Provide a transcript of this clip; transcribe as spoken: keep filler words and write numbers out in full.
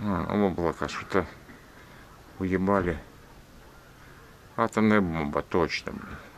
А, облако, что-то уебали. Атомная бомба, точно, блин.